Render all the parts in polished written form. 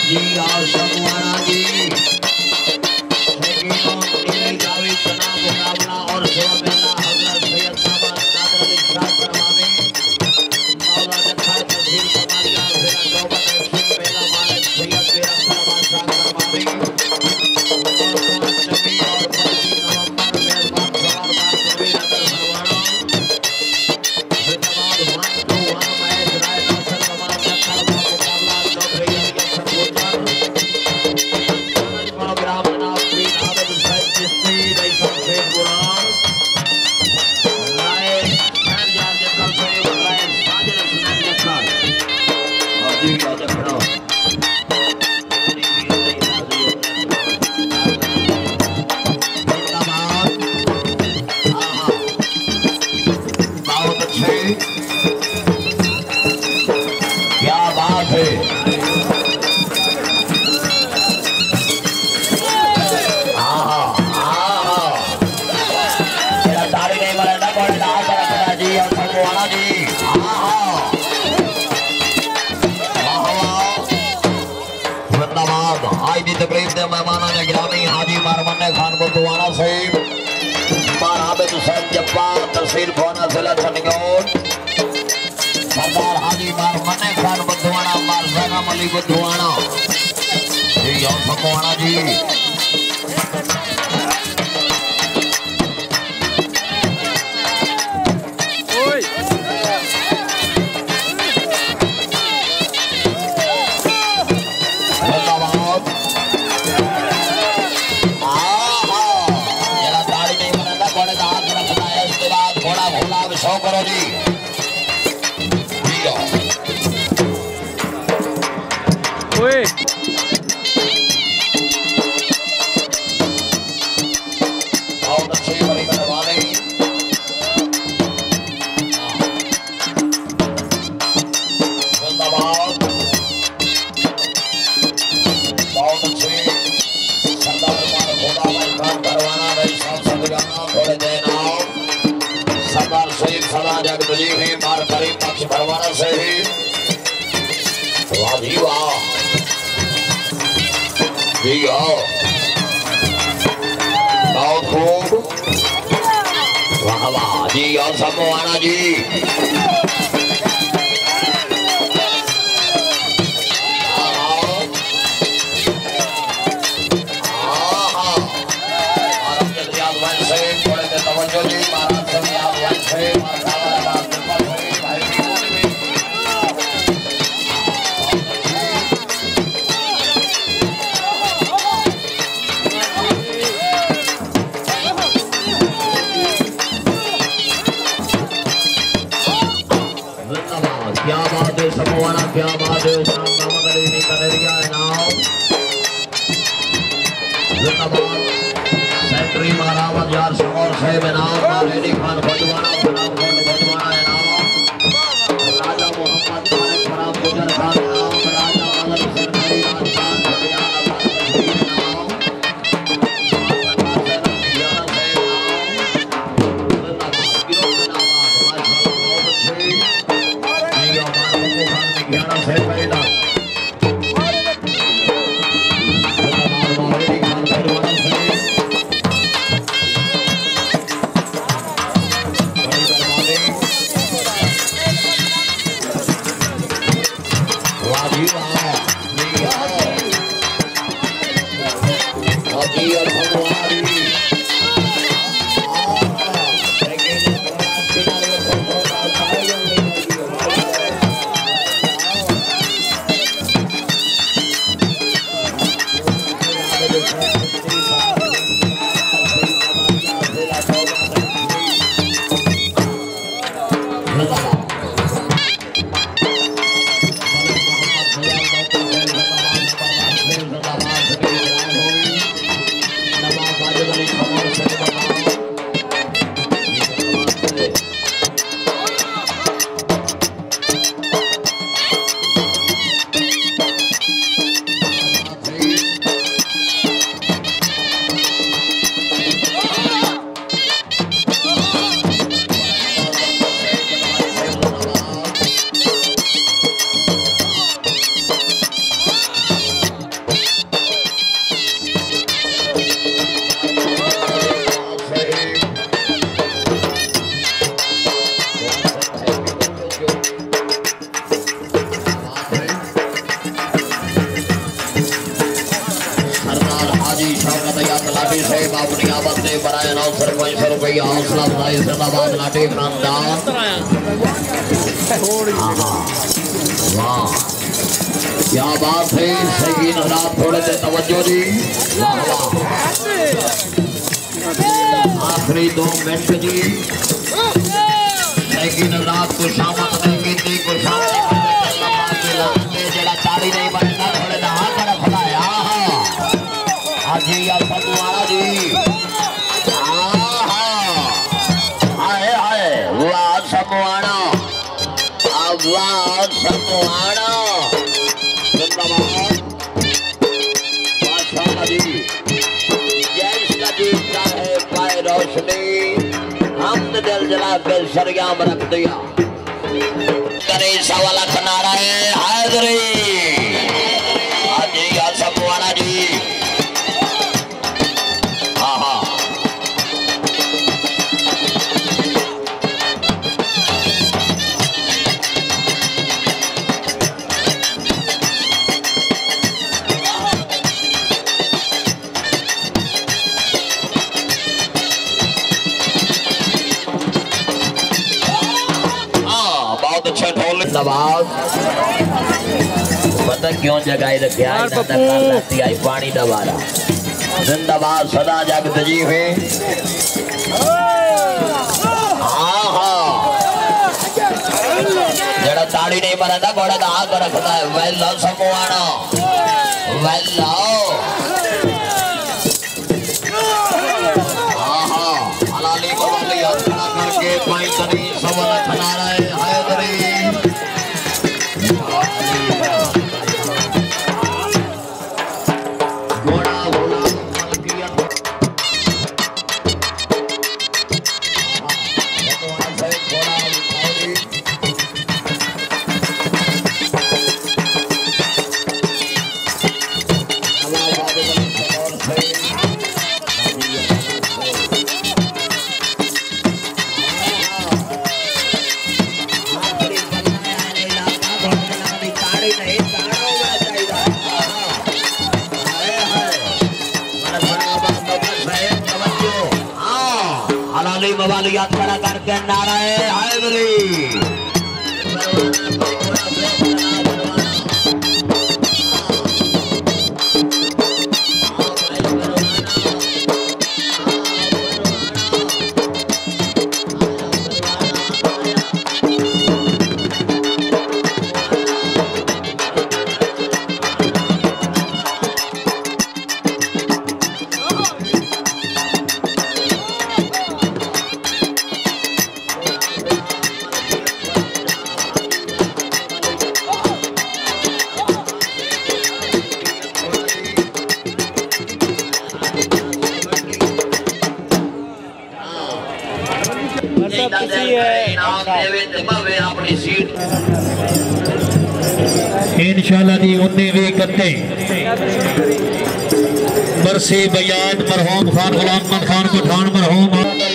जी आओ शकुवाना जी जावेद तना मुकाबला और सोबेला हजरत सैयद साहब नादर अली शाह करवावे मौला जखर तहसील कमालिया जिला नौबत सिंह मेला मालिक सैयद बेरंगा बादशाह करवावे और सोन नबी और 25 नवंबर मेहमान सवार बात प्रवीण अगर सरवाना जिंदाबाद वन टू वन मैच राय नासर कमाल जखर का मुकाबला नौकरी अली सरगोदर प्रोग्राम जनाब प्रीत आबिद हुसैन चिश्ती रईसा शेख गुरान राय शहरयार जखर से राय साजिद हुसैन जखर और जी का जखड़ा बहुत अच्छे क्या बात है तकलीफ दे मेहमानों ने गिरामी हाजी मारमन्ने खान बुद्धवाना से मार आबिद हुसैन जब्बा तहसील भोना जिला चंडीगढ़ सरदार हाजी मारमन्ने खान बुद्धवाना मार सैगम अली बुद्धवाना जी और भगवाना जी करो जी ओए बहुत अच्छी बड़ी बनवाने जिंदाबाद बहुत अच्छी सरदार घोड़ा भाई काम करवाना भाई साहब सब थोड़े देना सरदार सईद सदा जग तुझी है मार करी पक्ष भरवाना से ही वाह जी वाह जी आओ बहुत खूब वाह वाह जी और शकुवाना जी क्या बात है शकुवाना क्या बात है उस्ताद मोहम्मद अली ने कनेरिया इनाम जिंदाबाद सेक्रेटरी महारावत यार समौर साहब इनाम मालेडी खान भजवाना इनाम राजा मोहम्मद खान खराब गुजर खान इनाम राजा मदन सरकारी राजस्थान भाई साहब अपनी आमद ने बनाए 900 रुपया हौसला अफजाई जिंदाबाद लाटे खानदान। वाह क्या बात है, सही रात थोड़े से तवज्जो जी। आखिरी 2 मिनट जी, लेकिन रात को शामत नहीं की को सामने जरा ताड़ी नहीं बनता थोड़े ना हाथ में फलाया हाजी या समुआना जी। हाय हाय वाह समुआना, वाह समुआना जिंदाबाद माशाअल्लाह जी। जैसा जीता है पाए रोशनी हमने दिल जला के सरयाम रख दिया। करे सवाल खनारा है हाजरी हाजी या समुआना जी। पता क्यों जगाई रखे आई पानी दबारा जिंदाबाद सदा जगत जी है। हाँ हाँ जरा ताड़ी नहीं मरता घोड़ा का आग रखता है। वेलो समुआना वेलो। हाँ हाँ हलाली बवाली खड़ा करके पाई तनी सवाल खना रहे हायदरी। मवाली यात्रा करके नाराए हायदरी। इंशाल्लाह दी 19वीं कत्ते बरसी बयात मरहूम खान गुलाम खान पठान मरहूम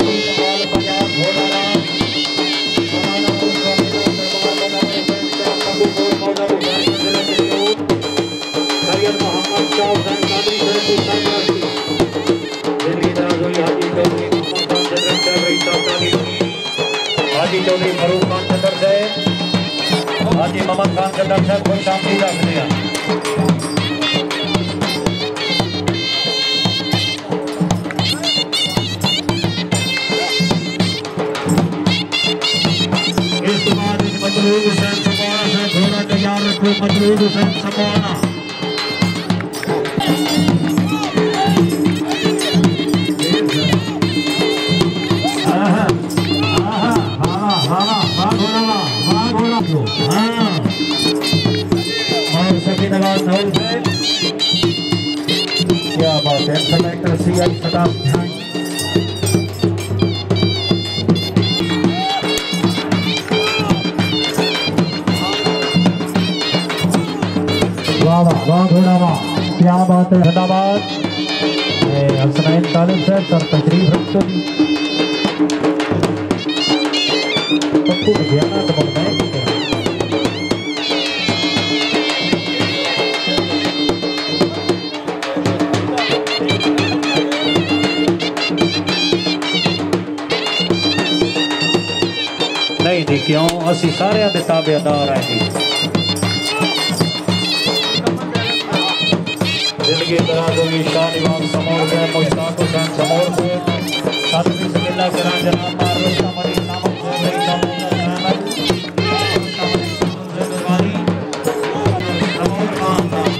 हाजी चौधरी फरूक खान सदर से हाजी मोहम्मद खान सदर से खुश आमदीद रख दिया। इस बाद मतलूब हुसैन समाना से घोड़ा तैयार रखो। मतलूब हुसैन समाना क्या बात है। सेलेक्टर सीएम सदाब वाह वाह वाह घोड़ा वाह क्या बात है। धन्यवाद हसनैन तालिब साहब सर तशरीफ रखते पप्पू ध्यान तो बताएं जी क्यों असी सारे दे ताबेदार हैं जी। जिंदगी दराज होगी शाह इमाम समोर से मुश्ताक हुसैन समोर से सातवीं सबिल्ला करा जनाब मार रुस्तम अली नामक से मेरी अहमद जिम्मेवारी समोर खान का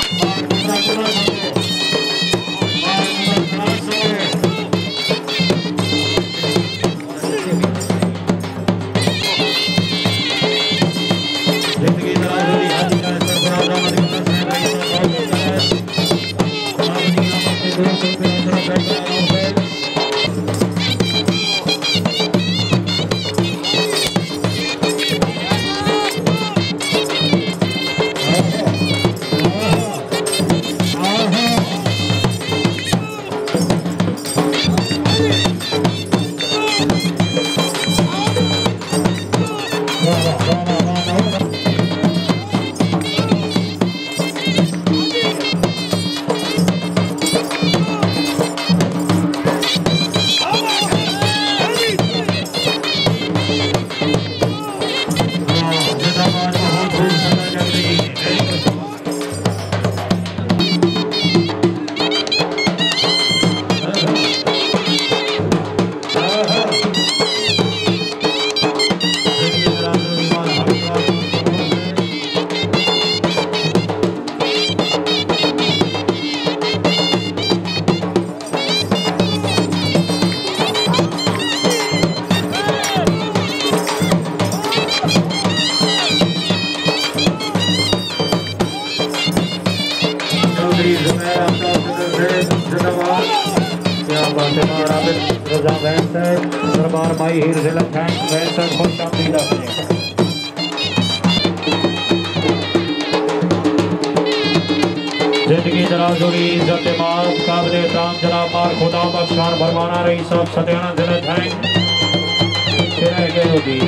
दरबार माई हीर जिला थैंक वैसे खुश आमदीद जिंदगी दराज होगी इज्जत माल काबिल एहतराम जनाब मार खुदा बख्शान भरमाना रही सब सत्याना जिला थैंक फिर गए होगी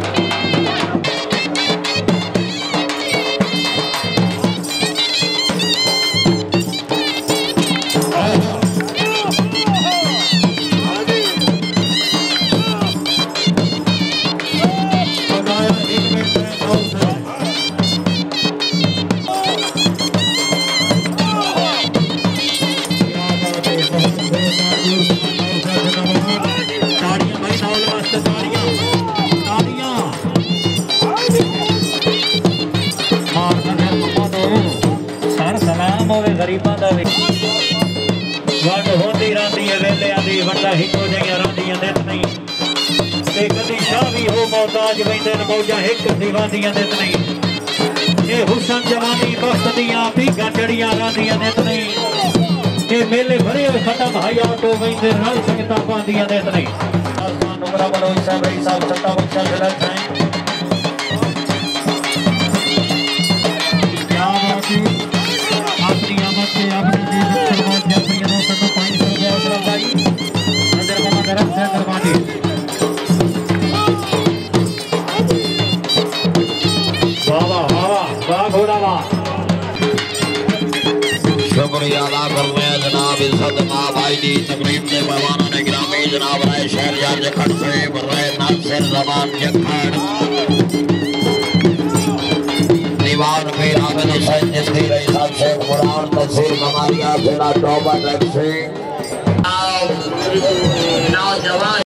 गरीबा का भी वंड होती रहती है वेलिया की वंडा हिको जहिया रहिंदियां नित नहीं ते कदी शाह भी हो मोहताज वेंदे मौजा हिक दीवानियां नित नहीं ये हुसन जवानी बख्त दियां भीगा चढ़ियां रहिंदियां नित नहीं ये मेले भरे खत्म हया तो वेंदे रल संगता पांदियां नित नहीं आसमान उमरा बलो साहब रही साहब सत्ता बख्शा जिला थाई क्या बात है अपनी आमद से अपनी जीत समाज जाती है दोस्तों तो 500 रुपया अशरफ भाई नजर मोहम्मद अरब से दरबारी वाह वाह वाह घोड़ा वाह शुक्रिया अदा करते हैं जनाब इज्जत माँ भाई दी तकरीब के मेहमानों ने गिरामी जनाब राय शहर जखड़ से बर्रे नासिर जमान जखड़ दीवान में आमिर हुसैन जिसकी रही साथ से कुरान तफसीर कमालिया जिला टॉपर से नौजवान